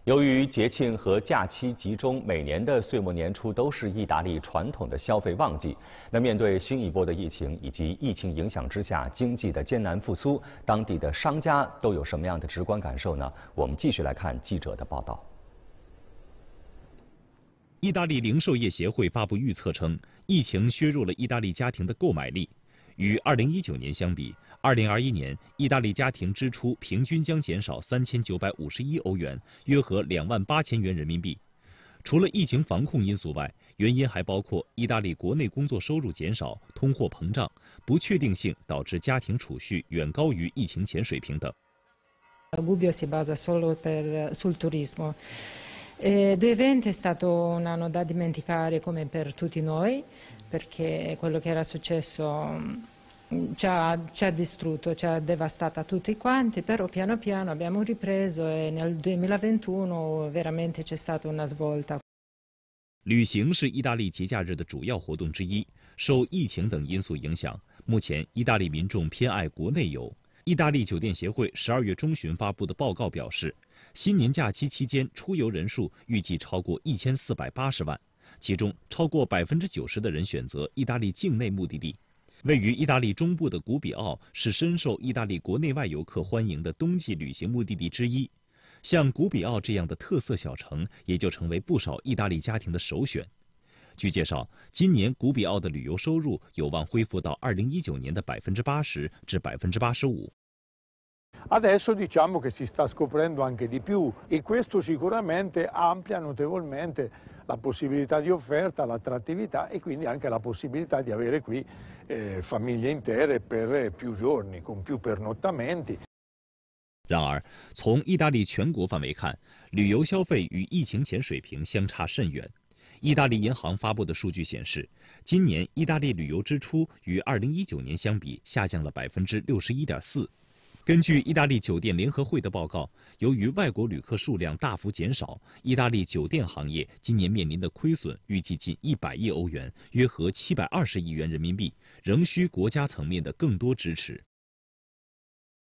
由于节庆和假期集中，每年的岁末年初都是意大利传统的消费旺季。那面对新一波的疫情以及疫情影响之下经济的艰难复苏，当地的商家都有什么样的直观感受呢？我们继续来看记者的报道。 意大利零售业协会发布预测称，疫情削弱了意大利家庭的购买力。与2019年相比，2021年意大利家庭支出平均将减少3951欧元，约合28000元人民币。除了疫情防控因素外，原因还包括意大利国内工作收入减少、通货膨胀、不确定性导致家庭储蓄远高于疫情前水平等。 Gubbio si basa solo sul turismo. 2020 è stato un anno da dimenticare come per tutti noi, perché quello che era successo ci ha distrutto, ci ha devastata tutti quanti, però piano piano abbiamo ripreso e nel 2021 veramente c'è stata una svolta. 旅行是意大利节假日的主要活动之一，受疫情等因素影响，目前意大利民众偏爱国内游。意大利酒店协会12月中旬发布的报告表示，新年假期期间出游人数预计超过1480万，其中超过90%的人选择意大利境内目的地。位于意大利中部的古比奥是深受意大利国内外游客欢迎的冬季旅行目的地之一，像古比奥这样的特色小城也就成为不少意大利家庭的首选。据介绍，今年古比奥的旅游收入有望恢复到2019年的80%至85%。 Adesso diciamo che si sta scoprendo anche di più e questo sicuramente amplia notevolmente la possibilità di offerta, l'attrattività e quindi anche la possibilità di avere qui famiglie intere per più giorni, con più pernottamenti. 然而，从意大利全国范围看，旅游消费与疫情前水平相差甚远。意大利银行发布的数据显示，今年意大利旅游支出与2019年相比下降了61.4%。根据意大利酒店联合会的报告，由于外国旅客数量大幅减少，意大利酒店行业今年面临的亏损预计近100亿欧元，约合720亿元人民币，仍需国家层面的更多支持。